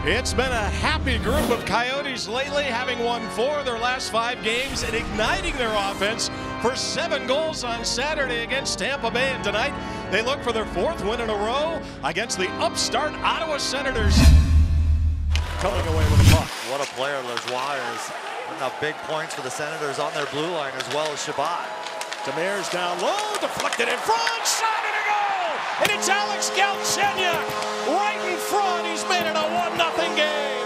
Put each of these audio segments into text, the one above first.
It's been a happy group of Coyotes lately, having won 4 of their last 5 games and igniting their offense for 7 goals on Saturday against Tampa Bay. And tonight, they look for their 4th win in a row against the upstart Ottawa Senators. Coming away with the puck. What a player Lajoie is. Putting up big points for the Senators on their blue line, as well as Chabot. Demers down low, deflected in front, shot and a goal! And it's Alex Galchenyuk right in front. He's made it a 1-0 game.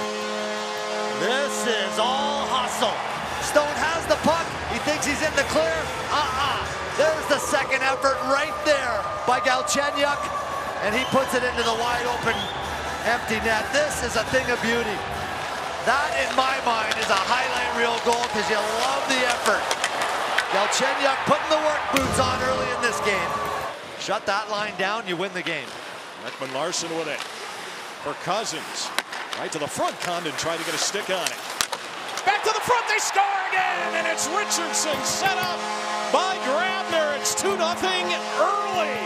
This is all hustle. Stone has the puck. He thinks he's in the clear. There's the second effort right there by Galchenyuk. And he puts it into the wide open empty net. This is a thing of beauty. That, in my mind, is a highlight reel goal because you love the effort. Galchenyuk putting the work boots on early in this game. Shut that line down, you win the game. Ekman Larsson with it for Cousins. Right to the front. Condon tried to get a stick on it. Back to the front, they score again, and it's Richardson set up by Grabner. It's 2-0 early.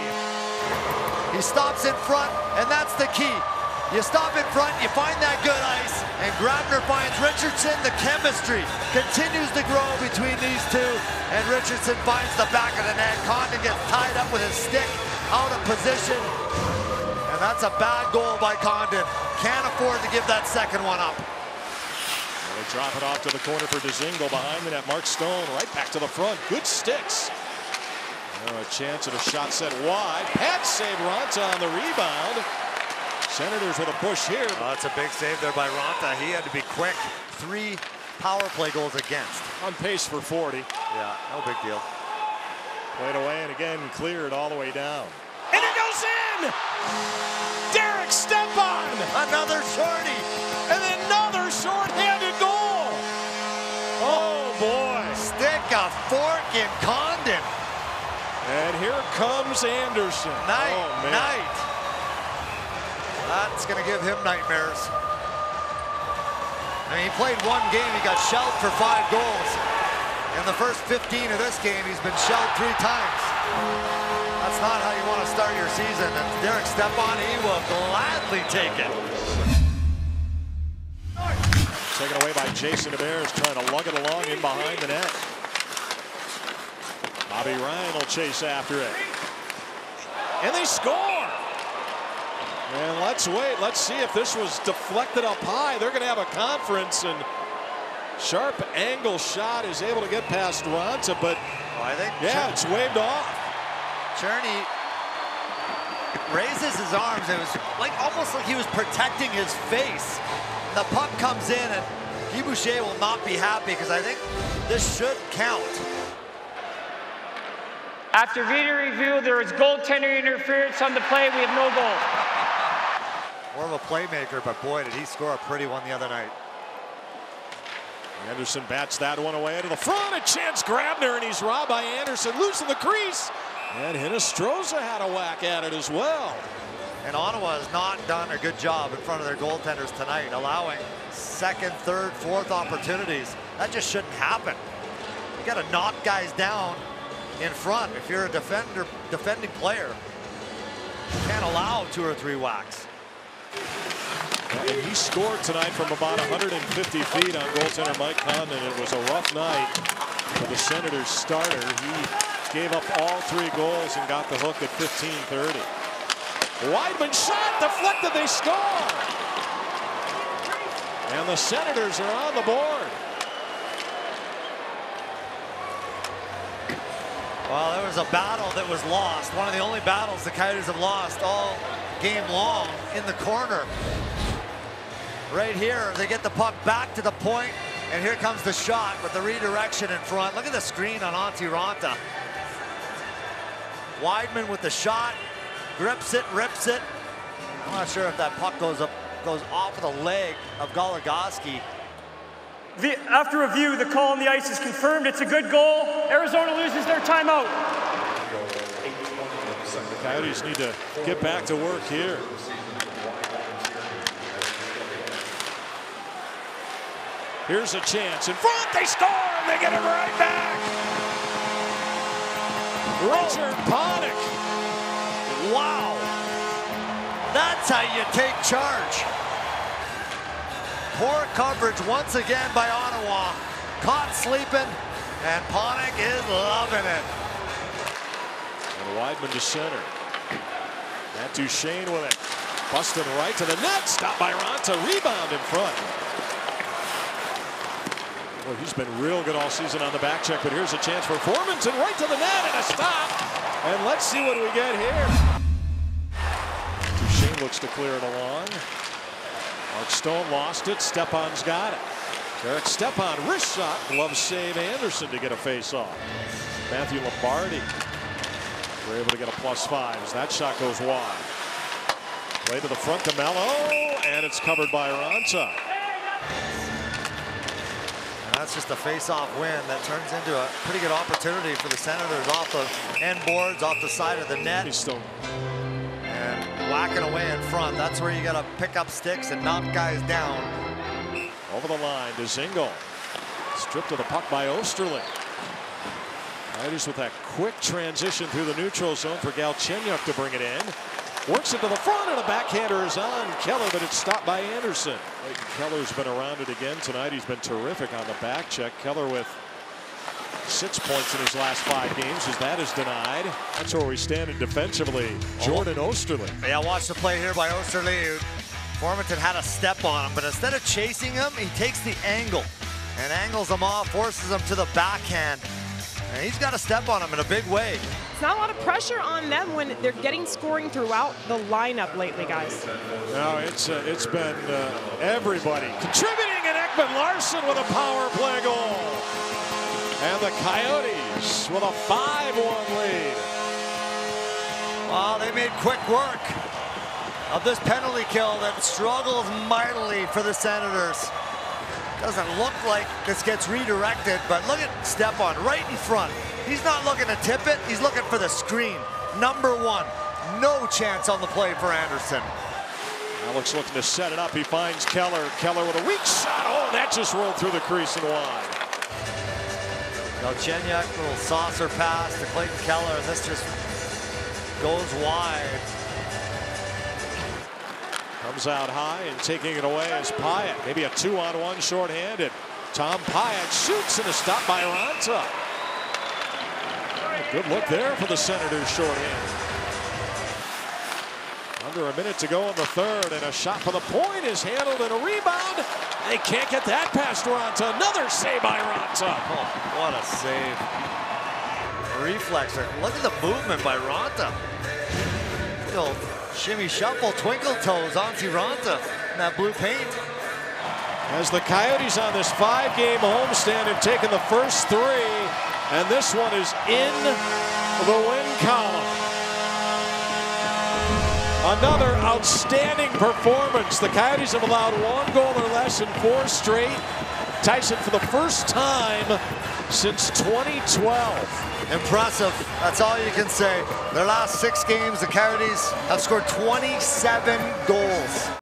He stops in front, and that's the key. You stop in front, you find that good ice, and Grabner finds Richardson. The chemistry continues to grow between these two, and Richardson finds the back of the net. Condon gets tied up with his stick out of position, and that's a bad goal by Condon. Can't afford to give that second one up. They drop it off to the corner for Dzingel behind the net. Mark Stone right back to the front. Good sticks. A chance at a shot set wide. Pat saved Raanta on the rebound. Senators with a push here. Oh, that's a big save there by Raanta. He had to be quick. 3 power play goals against. On pace for 40. Yeah, no big deal. Played away and again cleared all the way down. And it goes in! Derek Stepan! Another shorty! And another short-handed goal! Oh boy! Stick a fork in Condon. And here comes Anderson. Night. That's going to give him nightmares. I mean, he played 1 game, he got shelled for 5 goals. In the first 15 of this game, he's been shelled 3 times. That's not how you want to start your season. And Derek Stepan, he will gladly take it. Taken away by Jason Demers, trying to lug it along in behind the net. Bobby Ryan will chase after it. And they score! And let's wait. Let's see if this was deflected up high. They're going to have a conference, and sharp angle shot is able to get past Raanta, but I think it's waved off. Cherney raises his arms. It was almost like he was protecting his face. The puck comes in, and Guy Boucher will not be happy because I think this should count. After video review, there is goaltender interference on the play. We have no goal. More of a playmaker, but boy, did he score a pretty one the other night. Anderson bats that one away to the front. A chance, Grabner, and he's robbed by Anderson. Loose in the crease. And Hinostroza had a whack at it as well. And Ottawa has not done a good job in front of their goaltenders tonight, allowing 2nd, 3rd, 4th opportunities. That just shouldn't happen. You got to knock guys down in front. If you're a defending player, you can't allow 2 or 3 whacks. And he scored tonight from about 150 feet on goaltender Mike Condon. It was a rough night for the Senators starter. He gave up all 3 goals and got the hook at 15:30. Weidman shot, deflected, they score! And the Senators are on the board. Well, there was a battle that was lost. One of the only battles the Coyotes have lost all game long in the corner. Right here, they get the puck back to the point, and here comes the shot with the redirection in front. Look at the screen on Antti Raanta. Weidman with the shot, grips it, rips it. I'm not sure if that puck goes off of the leg of Goligoski. After review, the call on the ice is confirmed. It's a good goal. Arizona loses their timeout. The Coyotes need to get back to work here. Here's a chance in front. They score, and they get it right back. Richard Panik. Wow. That's how you take charge. Poor coverage once again by Ottawa. Caught sleeping, and Panik is loving it. And Wideman to center. Matt Duchene with it. Busting right to the net. Stopped by Raanta. Rebound in front. Well, he's been real good all season on the back check, but here's a chance for Formanton right to the net and a stop. And let's see what we get here. Duchene looks to clear it along. Mark Stone lost it. Stepan's got it. Derek Stepan, wrist shot, glove save Anderson to get a face-off. Matthew Lombardi, we're able to get a +5 as that shot goes wide. Play to the front to Mello, and it's covered by Raanta. And that's just a face-off win that turns into a pretty good opportunity for the Senators off the end boards, off the side of the net. He's still and whacking away in front. That's where you got to pick up sticks and knock guys down. over the line to Zingle. Stripped of the puck by Osterley. Riders with that quick transition through the neutral zone for Galchenyuk to bring it in. Works it to the front, and a backhander is on Keller, but it's stopped by Anderson. Clayton Keller's been around it again tonight. He's been terrific on the back check. Keller with 6 points in his last 5 games as that is denied. That's where we stand in defensively. Jordan Osterley. Yeah, watch the play here by Osterley. Formanton had a step on him, but instead of chasing him, he takes the angle and angles him off, forces him to the backhand. And he's got a step on him in a big way. It's not a lot of pressure on them when they're getting scoring throughout the lineup lately, guys. No, it's been everybody contributing, and Ekman Larsson with a power play goal. And the Coyotes with a 5-1 lead. Well, they made quick work of this penalty kill that struggles mightily for the Senators. Doesn't look like this gets redirected, but look at Stepan right in front. He's not looking to tip it, he's looking for the screen. Number 1, no chance on the play for Anderson. Alex looking to set it up, he finds Keller. Keller with a weak shot, oh, that just rolled through the crease and wide. Galchenyuk, little saucer pass to Clayton Keller, and this just goes wide. Comes out high and taking it away is Pyatt. Maybe a 2-on-1 shorthanded. Tom Pyatt shoots and is stopped by Raanta. Good look there for the Senators shorthanded. Under a minute to go in the third, and a shot for the point is handled and a rebound. They can't get that past Raanta. Another save by Raanta. Oh, what a save. Reflex. Look at the movement by Raanta. Still shimmy shuffle, twinkle toes onto Raanta in that blue paint. As the Coyotes on this 5-game homestand have taken the first 3, and this one is in the win column. Another outstanding performance. The Coyotes have allowed 1 goal or less in 4 straight. Tyson, for the first time since 2012. Impressive. That's all you can say. Their last 6 games, the Coyotes have scored 27 goals.